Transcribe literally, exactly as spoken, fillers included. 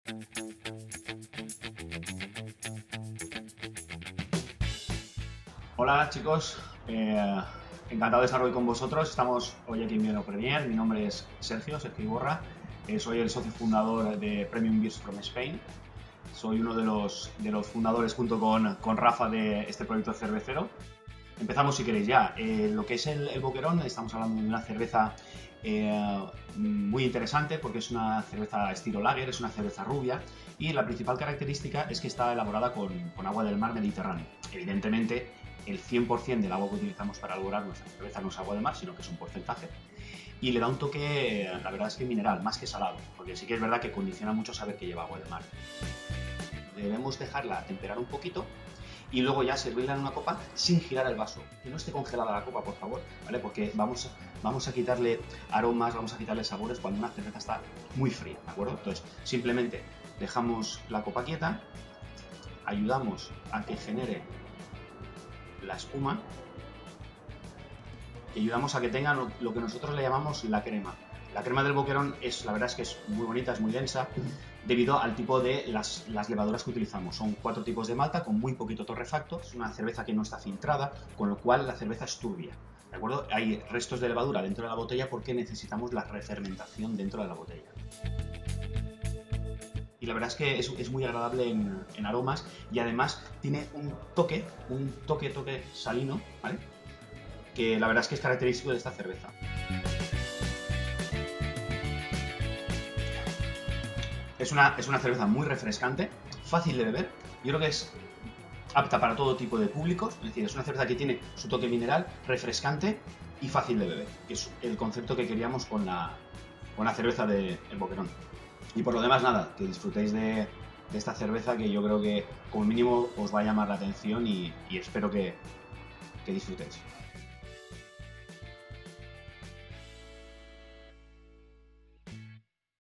Hola chicos, eh, encantado de estar hoy con vosotros. Estamos hoy aquí en Vieno Premier. Mi nombre es Sergio, Sergio Iborra. Eh, soy el socio fundador de Premium Beers from Spain. Soy uno de los, de los fundadores junto con, con Rafa de este proyecto cervecero. Empezamos si queréis ya. Eh, lo que es el, el Boquerón, estamos hablando de una cerveza eh, muy interesante porque es una cerveza estilo lager, es una cerveza rubia y la principal característica es que está elaborada con, con agua del mar Mediterráneo. Evidentemente, el cien por cien del agua que utilizamos para elaborar nuestra cerveza no es agua de mar, sino que es un porcentaje. Y le da un toque, la verdad es que mineral, más que salado, porque sí que es verdad que condiciona mucho saber que lleva agua de mar. Debemos dejarla temperar un poquito y luego ya servirla en una copa sin girar el vaso. Que no esté congelada la copa, por favor, ¿vale? Porque vamos, vamos a quitarle aromas, vamos a quitarle sabores cuando una cerveza está muy fría, ¿de acuerdo? Entonces, simplemente dejamos la copa quieta, ayudamos a que genere la espuma y ayudamos a que tenga lo que nosotros le llamamos la crema. La crema del Boquerón es, la verdad es que es muy bonita, es muy densa, debido al tipo de las, las levaduras que utilizamos. Son cuatro tipos de malta con muy poquito torrefacto, es una cerveza que no está filtrada, con lo cual la cerveza es turbia, ¿de acuerdo? Hay restos de levadura dentro de la botella porque necesitamos la refermentación dentro de la botella. Y la verdad es que es, es muy agradable en, en aromas y además tiene un toque, un toque, toque salino, ¿vale? Que la verdad es que es característico de esta cerveza. Es una, es una cerveza muy refrescante, fácil de beber. Yo creo que es apta para todo tipo de públicos. Es decir, es una cerveza que tiene su toque mineral, refrescante y fácil de beber. Que es el concepto que queríamos con la, con la cerveza del Boquerón. Y por lo demás, nada, que disfrutéis de, de esta cerveza que yo creo que como mínimo os va a llamar la atención y, y espero que, que disfrutéis.